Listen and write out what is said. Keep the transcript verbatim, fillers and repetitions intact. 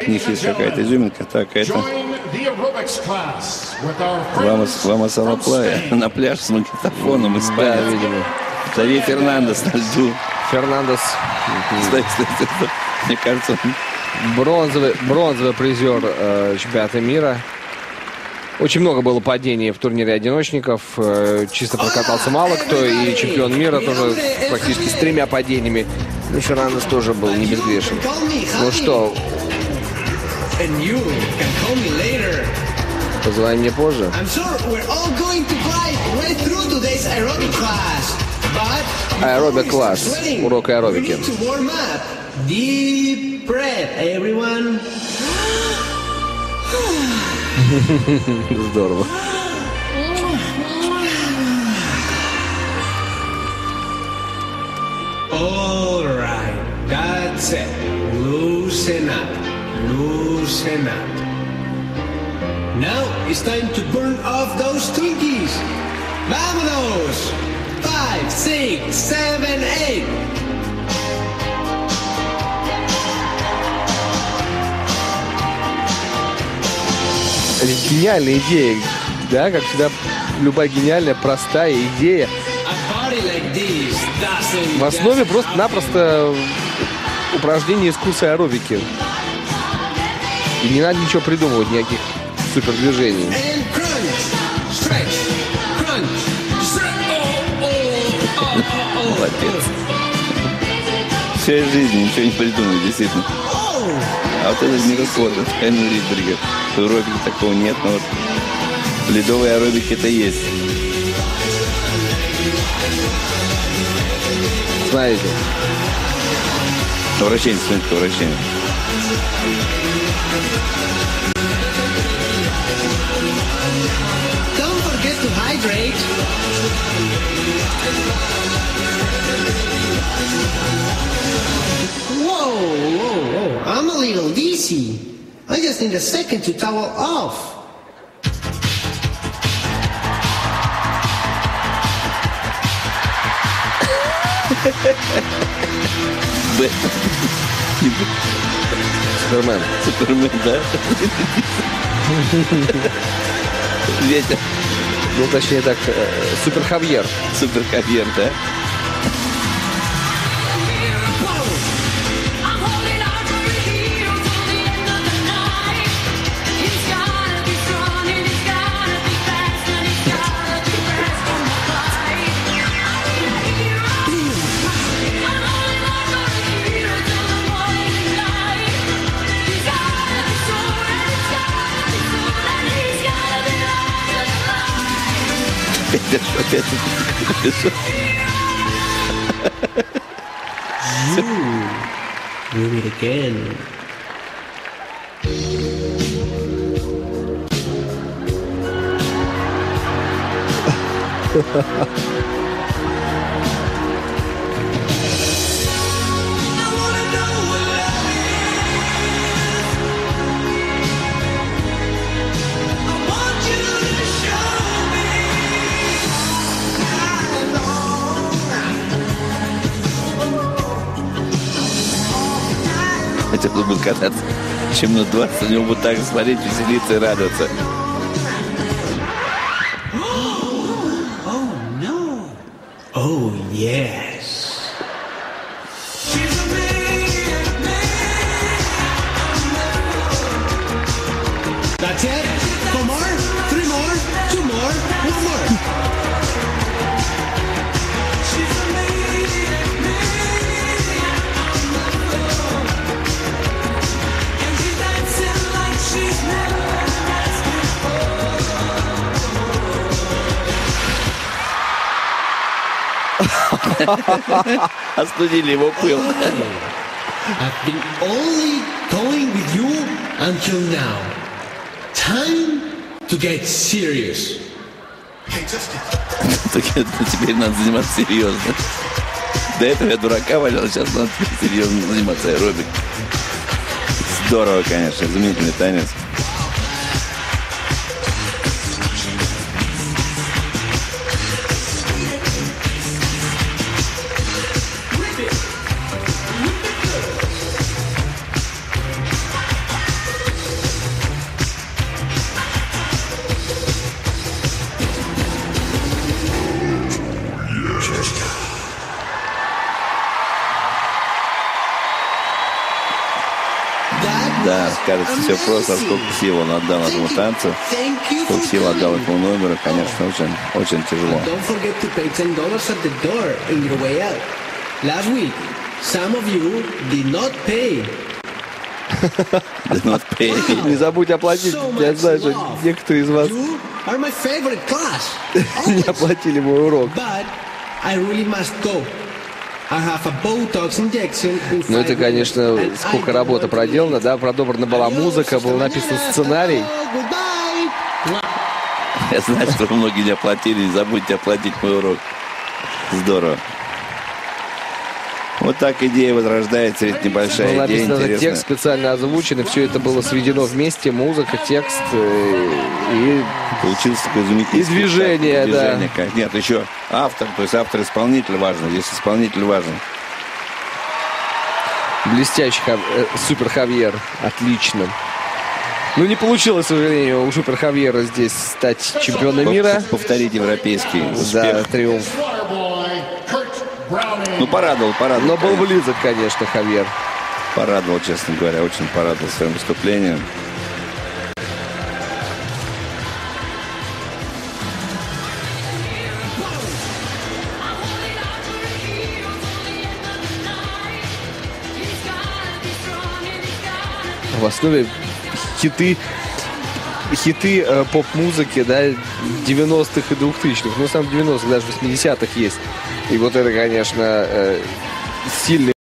в них есть какая-то изюминка. Так, это Вамос, Вамос Алаплая на пляж с магнитофоном испанец. Да, видимо. Тави Фернандес на льду. Фернандес. Кстати, кстати, мне кажется, он... Бронзовый, бронзовый призер э, чемпионата мира. Очень много было падений в турнире одиночников. Э, чисто прокатался мало кто. И чемпион мира тоже практически с тремя падениями. Ну, Фернандес тоже был не безгрешен. Ну что, позвони мне позже. Аэробик класс. Урок аэробики. Deep breath, everyone. Здорово. All right, that's it. Loosen up, loosen up. Now it's time to burn off those Twinkies. Vámonos! Five, six, seven, eight. Гениальная идея, да, как всегда, любая гениальная, простая идея. В основе просто-напросто упражнение из курса аэробики. И не надо ничего придумывать, никаких супердвижений. Молодец. Вся жизнь ничего не придумывает, действительно. А вот это не рекорд, это Хенри Ридбергер. В аэробике такого нет, но вот в ледовой аэробике это есть. Знаете. Вращение, смотрите, вращение. Don't forget to hydrate. Whoa, whoa, whoa. I'm a little dizzy. I just need a second to towel off. Супермен. Супермен, да? Ветер. Ну, точнее так, Супер Хавьер. Супер Хавьер, да? Опять, опять. Do it again. Хотя бы будет кататься, чем на двадцать, у него будет так смотреть, веселиться и радоваться. Oh no. Oh yes. That's it. Four more, three more, two more, one more. Остудили его пыл. I've been only going with you until now. Time to get serious. Теперь надо заниматься серьезно. До этого я дурака валял, сейчас надо серьезно заниматься аэробикой. Здорово, конечно, изумительный танец. Да, кажется, все просто. Сколько сил он отдал этому танцу, сколько сил отдал этому номеру, конечно, очень, очень тяжело. Don't forget to pay ten dollars at the door in your way out. Last week, some of you did not pay. Did not pay. Не забудь оплатить. Я знаю, что некоторые из вас You are my favorite class. не оплатили мой урок. But I really must go. I have a Botox injection in Ну, это, five конечно, minutes, and сколько I работы want to проделано, leave. да, продобрана была музыка, был написан сценарий. Goodbye. Я знаю, что многие не оплатили, не забудьте оплатить мой урок. Здорово. Вот так идея возрождается, ведь Был небольшая идея написан этот интересная. текст специально озвучен, и все это было сведено вместе, музыка, текст э, и Получился такой изумительный И движение, спектакль, да. движение, как- Нет, еще автор, то есть автор-исполнитель важен. Здесь исполнитель важен. блестящий Хав- э, Супер Хавьер. Отлично. Ну, не получилось, к сожалению, у Супер Хавьера здесь стать чемпионом мира. Повторить европейский За успех. триумф. Ну, порадовал, порадовал. Но был конечно. близок, конечно, Хавьер. Порадовал, честно говоря, очень порадовал своим выступлением. В основе хиты хиты э, поп-музыки, да, девяностых и двухтысячных. Ну, сам девяностых, даже восьмидесятых есть. И вот это, конечно, э, сильный